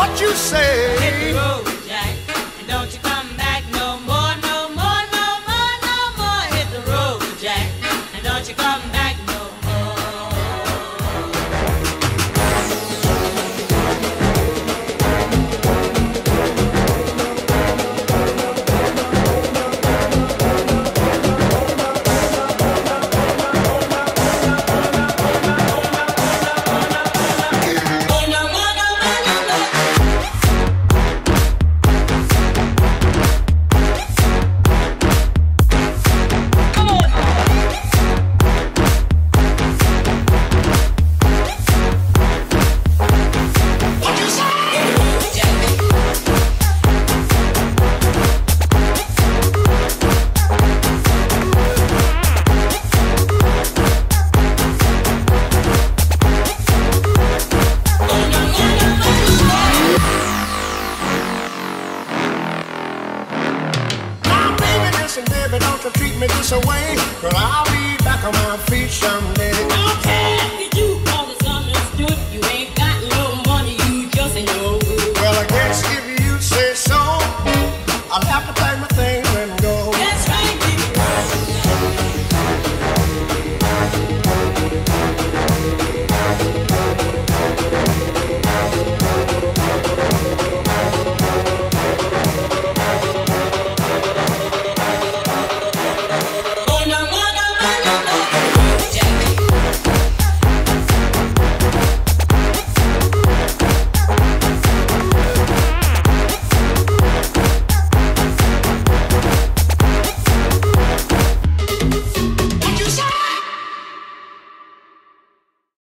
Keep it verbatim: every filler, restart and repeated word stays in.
what you say. Hit the road, Jack, and don't you come back no more, no more, no more, no more. Hit the road, Jack, and don't you come back no more. Listen, baby, don't you treat me this away, 'cause I'll be back on my feet someday.